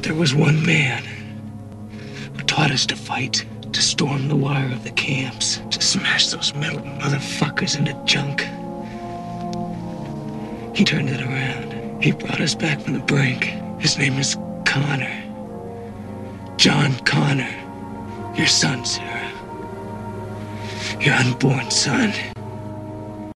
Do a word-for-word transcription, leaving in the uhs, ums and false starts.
But there was one man who taught us to fight, to storm the wire of the camps, to smash those metal motherfuckers into junk. He turned it around. He brought us back from the brink. His name is Connor. John Connor. Your son, Sarah. Your unborn son.